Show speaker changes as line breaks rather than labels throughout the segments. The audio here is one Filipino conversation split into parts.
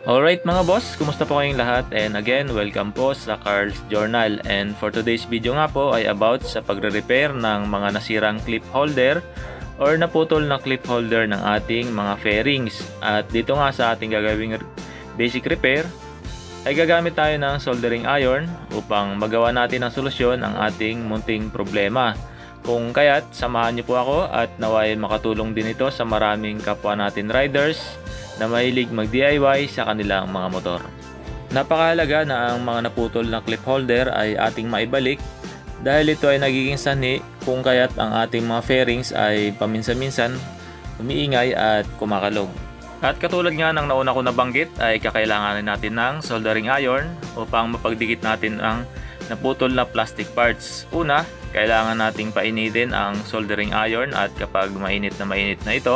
Alright mga boss, kumusta po kayong lahat? And again, welcome po sa Carl's Journal. And for today's video nga po ay about sa pagre-repair ng mga nasirang clip holder or naputol na clip holder ng ating mga fairings. At dito nga sa ating gagawing basic repair ay gagamit tayo ng soldering iron upang magawa natin ng solusyon ang ating munting problema. Kung kaya't samahan niyo po ako at naway makatulong din ito sa maraming kapwa natin riders na mahilig mag-DIY sa kanilang mga motor. Napakahalaga na ang mga naputol na clip holder ay ating maibalik dahil ito ay nagiging sanhi kung kaya't ang ating mga fairings ay paminsan-minsan umiingay at kumakalog. At katulad nga ng nauna ko nabanggit ay kakailanganin natin ng soldering iron upang mapagdikit natin ang naputol na plastic parts. Una, kailangan nating painitin ang soldering iron at kapag mainit na ito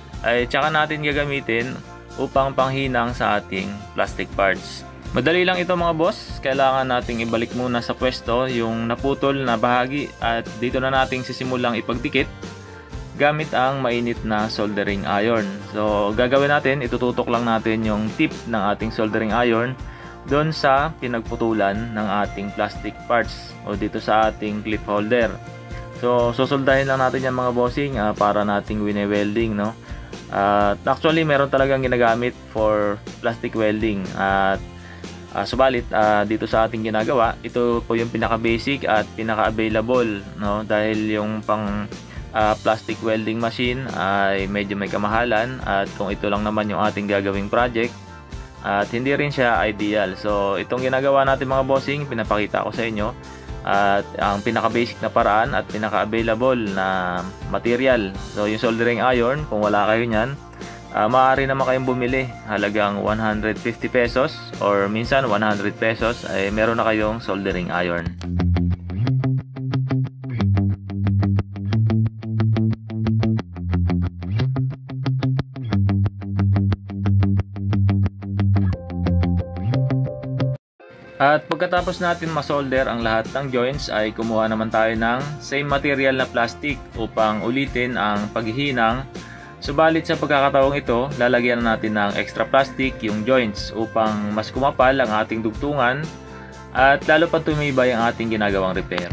ay tsaka natin gagamitin upang panghinang sa ating plastic parts. Madali lang ito mga boss, kailangan nating ibalik muna sa pwesto yung naputol na bahagi at dito na nating sisimulang ipagdikit gamit ang mainit na soldering iron. So gagawin natin, itututok lang natin yung tip ng ating soldering iron doon sa pinagputulan ng ating plastic parts o dito sa ating clip holder. So susoldahin lang natin yan mga bossing para nating wine-welding, no? Actually meron talagang ginagamit for plastic welding at subalit dito sa ating ginagawa, ito po yung pinaka basic at pinaka available, no? Dahil yung pang plastic welding machine ay medyo may kamahalan at kung ito lang naman yung ating gagawing project at hindi rin siya ideal. So itong ginagawa natin mga bossing, pinapakita ko sa inyo at ang pinaka basic na paraan at pinaka available na material. So yung soldering iron, kung wala kayo nyan, maaari naman kayong bumili halagang 150 pesos or minsan 100 pesos ay meron na kayong soldering iron. At pagkatapos natin masolder ang lahat ng joints ay kumuha naman tayo ng same material na plastic upang ulitin ang paghihinang. Subalit sa pagkakataong ito, lalagyan natin ng extra plastic yung joints upang mas kumapal ang ating dugtungan at lalo pa tumibay ang ating ginagawang repair.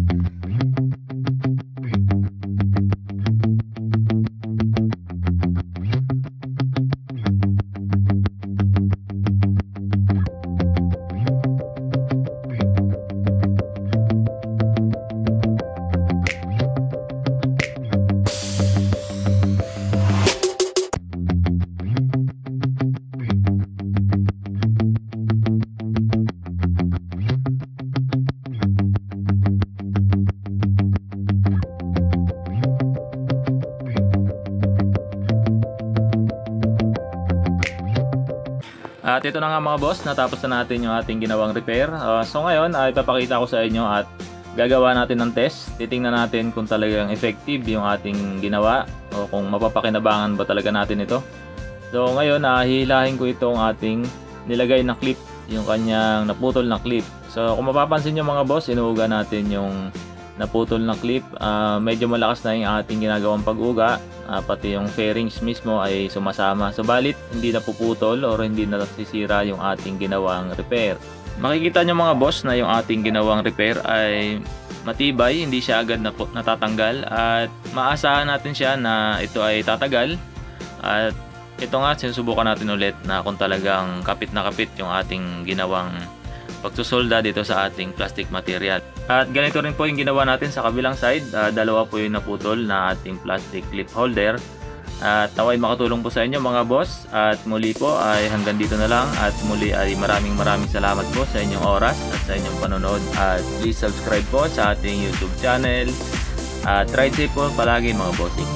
At ito na nga mga boss, natapos na natin yung ating ginawang repair. So ngayon ay papakita ko sa inyo at gagawa natin ng test. Titingnan natin kung talagang effective yung ating ginawa o kung mapapakinabangan ba talaga natin ito. So ngayon hihilahin ko itong ating nilagay na clip, yung kanyang naputol na clip. So kung mapapansin nyo mga boss, inuuga natin yung naputol na clip. Medyo malakas na yung ating ginagawang pag-uga. Pati yung fairings mismo ay sumasama. Subalit hindi na puputol or hindi na nasisira yung ating ginawang repair. Makikita nyo mga boss na yung ating ginawang repair ay matibay, hindi siya agad natatanggal at maasahan natin siya na ito ay tatagal. At ito nga, sinusubukan natin ulit na kung talagang kapit na kapit yung ating ginawang pagsusolda dito sa ating plastic material. At ganito rin po yung ginawa natin sa kabilang side. Dalawa po yung naputol na ating plastic clip holder. At naway makatulong po sa inyo mga boss. At muli po ay hanggang dito na lang. At muli ay maraming salamat po sa inyong oras at sa inyong panonood. At please subscribe po sa ating YouTube channel. At ride safe po palagi mga bossing.